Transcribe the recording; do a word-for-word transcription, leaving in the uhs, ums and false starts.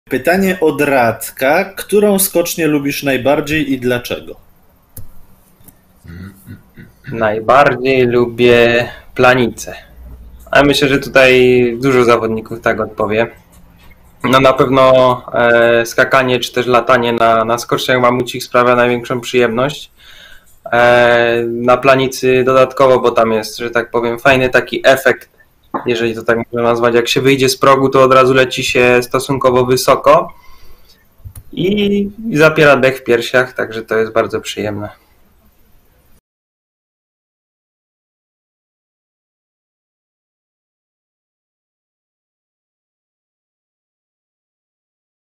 Pytanie od Radka. Którą skocznię lubisz najbardziej i dlaczego? Najbardziej lubię planicę. Ale myślę, że tutaj dużo zawodników tak odpowie. No na pewno e, skakanie czy też latanie na, na skoczniach mamucich sprawia największą przyjemność. E, na planicy dodatkowo, bo tam jest, że tak powiem, fajny taki efekt, jeżeli to tak można nazwać. Jak się wyjdzie z progu, to od razu leci się stosunkowo wysoko i, i zapiera dech w piersiach, także to jest bardzo przyjemne.